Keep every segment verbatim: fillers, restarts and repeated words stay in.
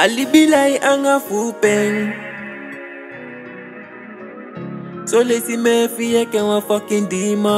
Alibilai anga fupeng. So lazy me fie que one fucking demon.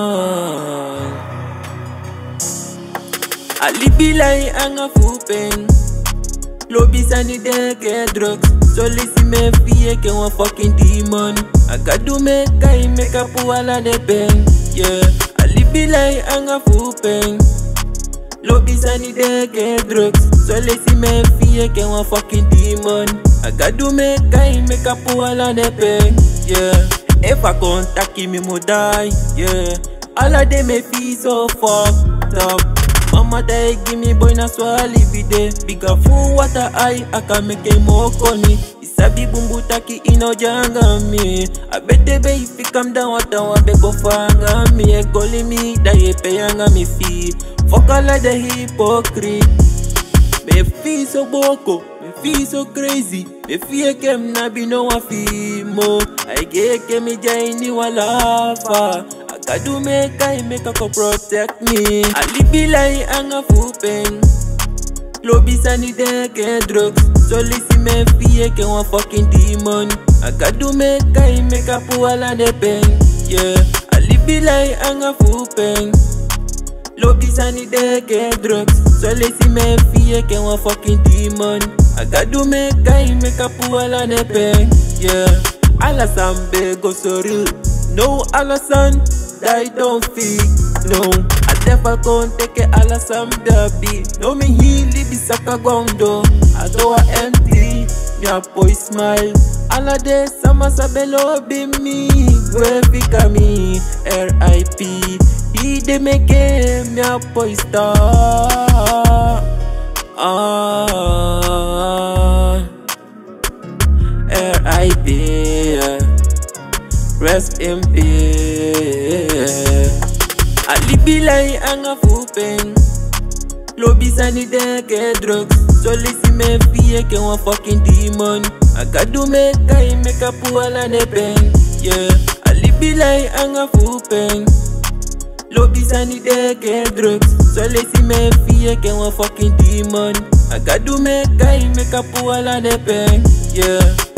Alibilai anga fupeng. Lobby sani de get drugs. So lazy me fie que one fucking demon. I got do make I make up wala de pen. Yeah. Alibilai anga fupeng. Lobby sani de get drugs. So lazy me fie que one fucking demon. I got do make I make up wala de pen. Yeah. If I contact him, me mo die. Yeah. All of them me feel so fucked up. Mama die give me boy na swallow be there. Bigger fool water eye, I can make him more funny. Isabi bumbu taki ino janga me. I bet the baby if you come down water wa be go fanga me. E goli me die pe yanga me feel. Fuck all of the hypocrite. Me feel so boko, me feel so crazy. Me feel kem na be no one feel more. I get kem me jaini walafa. I got do make I make a protect me. Alibilai anga fupeng. Lobby sani de get drugs. So listen me feel ke one fucking demon. I got do make I make a puala de pen. Yeah. Alibilai anga fupeng. Lobby sani de get drugs. So lazy me fie que one fucking demon. I got do make I make a puala de pen. Yeah. Alasan be go so real. No alasan die don't feel. No. I never gon' take it alasan derby. No me healy be saka gondo. I do a empty. Me a boy smile. Alla de sama sabelo be me. Gwe fika me. R I P He de make me a boy star. Ah, R I P Rest in peace. Alibilai anga fupeng. Lobby sani de get drugs. So lazy me fie que one fucking demon. I got do make I make a puala de pen. Yeah. Alibilai anga fupeng. Lobby sani de get drugs. So lazy me fie que one fucking demon. I got do make I make a puala de pen. Yeah.